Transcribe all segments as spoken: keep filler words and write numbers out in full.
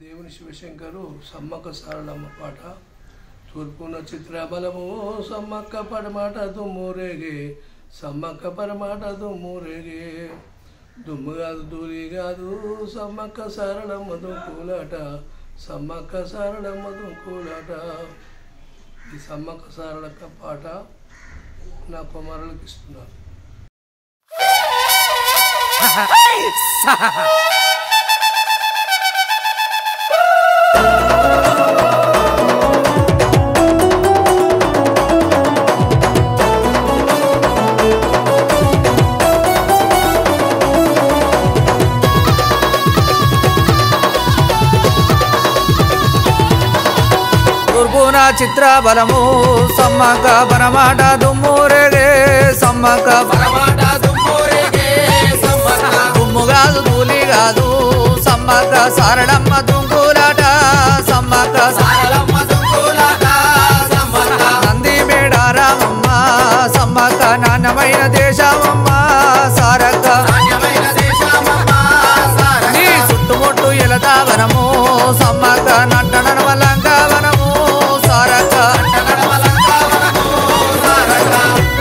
దేవుని శివశంకరు సమ్మక్క సారలమ్మ పాట. తూర్పున చిత్రబలము సమ్మక్క పరమాట దుమ్మురేగే, సమ్మక్క పరమాట దుమ్మురేగే, దుమ్ము కాదు దూరి కాదు సమ్మక్క సారలమ్మ దుంకులాట, సమ్మక్క సారలమ్మ దుంకులాట. ఈ సమ్మక్క సారలక్క పాట నా కుమారులకు ఇస్తున్నారు. తూర్పున చిత్ర బలము సమ్మక్క పరమాట దుమ్మురేగే, సమ్మక్క పరమాట దుమ్మురేగే, సమ్మక్క దుమ్ము కాదు ధూళి కాదు సమ్మక్క సారలమ్మ దుంకులాట, సమ్మక్క సారలమ్మ దుంకులాట, సమ్మక్క నంది మేడారమమ్మ, సమ్మక్క నాణ్యమైన దేశమమ్మ సారక్క, నాణ్యమైన దేశమమ్మ సారక్క నీ చుట్టుముట్టు ఎలతావనము సమ్మక్క నట్టన వలంకవనము సారక్క, నట్టన వలంకవనము సారక్క.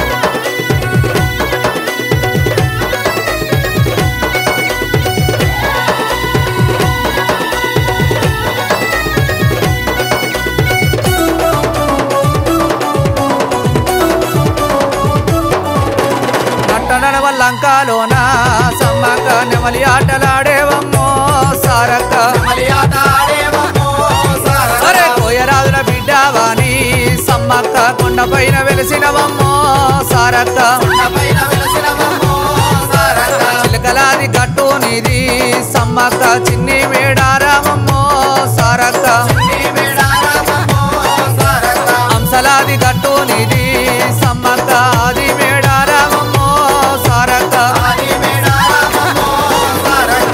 నట్టన వలంకలోన సమ్మక్క నెమలి ఆటలాడేవమ్మో సారక్క, నెమలి ఆట ఆడేవమ్మో సారక్క. అరే కోయరాజుల బిడ్డవాని సమ్మక్క కొండపైన వెలిసినవమ్మో సారక్క, కొండపైన వెలిసినవమ్మో సారక్క. చిలకలాది గట్టు నీది సమ్మక్క చిన్ని మేడారమమ్మో సారక్క, చిన్ని మేడారమమ్మో సారక్క. అంశలాది గట్టు నీది సమ్మక్క ఆది మేడారమమ్మో సారక్క, ఆది మేడారమమ్మో సారక్క.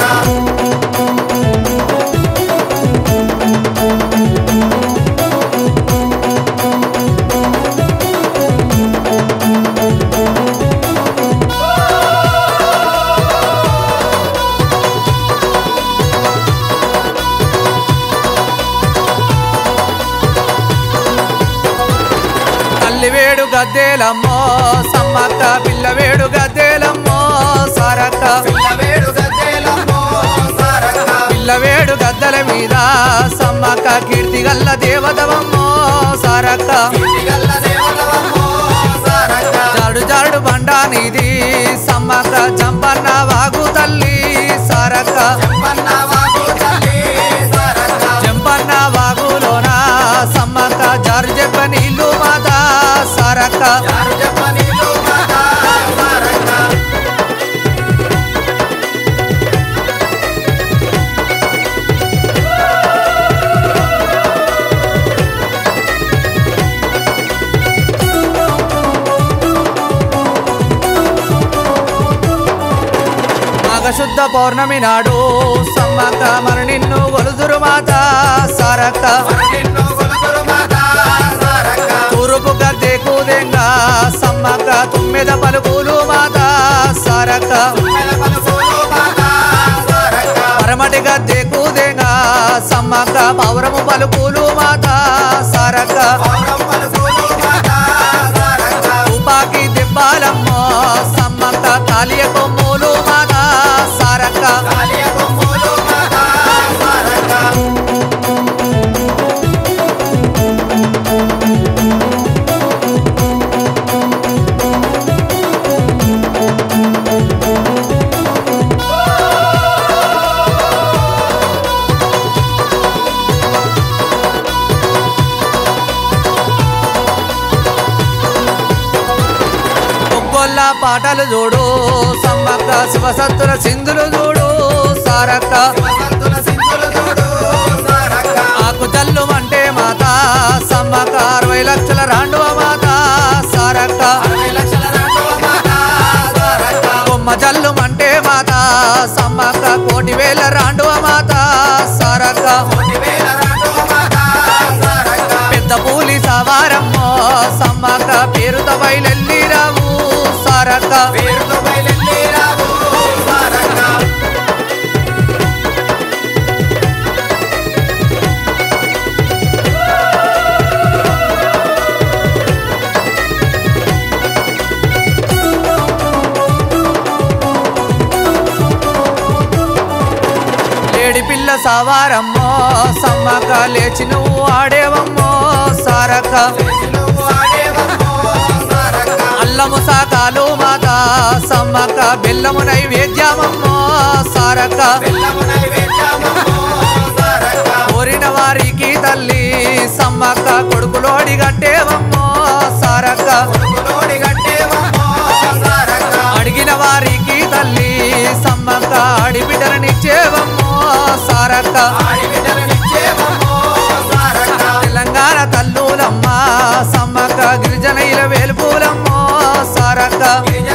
తల్లివేడు గద్దెలమ్మో సమ్మక్క పిల్లవేడు గద్దెలమ్మో సారక్క, పిల్లవేడు గద్దెలమ్మో సారక్క. పిల్లవేడు గద్దెల మీద సమ్మక్క కీర్తి గల్ల దేవతవమ్మో సారక్క, కీర్తి గల్ల దేవతవమ్మో సారక్క. జాడు జాడు బండ నీది సమ్మక్క జంపన్న వాగు తల్లి సారక్క, జంపన్న వాగు తల్లి సారక్క. జంపన్న వాగులోన సమ్మక్క జారు చెప్ప నీళ్ళు మాత సారక్క, జారు చెప్ప నీళ్ళు మాత సారక్క. మాఘశుద్ధ పౌర్ణమి నాడు సమ్మక్క మరి నిన్ను గొలుదురు మాత సారక్క, తూరుపు గద్దె కూదెంగా సమ్మక్క తుమ్మెద పలుకులు మాత సారక్క, పరమటి గద్దె కూదెంగా సమ్మక్క పౌరము పలుకులు మాత సారక్క, ఉపాకి దెబ్బాలమ్మో సమ్మక్క కాలియ కొమ్ములు మాత సారక్క, కాలియ కొమ్ములు మాత సారక్క. పాటలు చూడు సమ్మక్క శివసత్తుల సింధులు చూడు సారక్క, ఆకు జల్లు అంటే మాత సమ్మక్క అరవై లక్షల రాండువ మాత సారక్క, కొమ్మ జల్లు అంటే మాత సమ్మక్క కోటి వేల రాండువ మాత సారక్క, పెద్ద పూలి సవారమ్మో సమ్మక్క పేరుతో బయలెల్లి రావు సారక్క, పేరుతో బయలెల్లి రావు సారక్క. సవారమ్మో సమ్మక్క లేచి నువ్వు ఆడేవమ్మో సారక్క అల్లము సాకాలు మాత సమ్మక్క బెల్లము నైవేద్యమమ్మో సారక్క కోరిన వారికి తల్లి సమ్మక్క కొడుకులోడి గట్టేవమ్మో సారక్క అడిగిన వారికి తల్లి సమ్మక్క ఆడిబిడ్డలనిచ్చేవమ్మో సారక్క తెలంగాణ తల్లులమ్మ సమ్మక్క గిరిజనైల వేలుపులమ్మో సారక్క